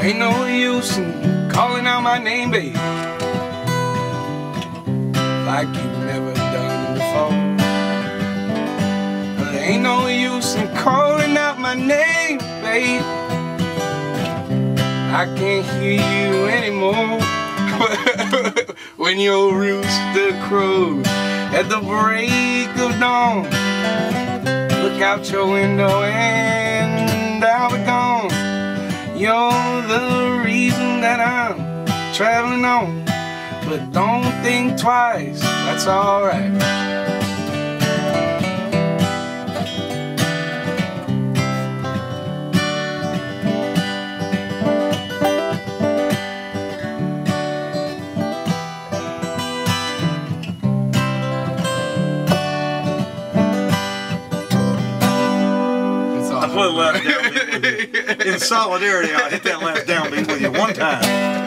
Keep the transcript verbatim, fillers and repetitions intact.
Ain't no use in calling out my name, babe, like you've never done before. But ain't no use in calling out my name, babe, I can't hear you anymore. When your rooster crows at the break of dawn, look out your window and I'll be gone. You're the reason that I'm traveling on, but don't think twice, that's alright. I put a last downbeat with you. In solidarity, I hit that last downbeat with you one time.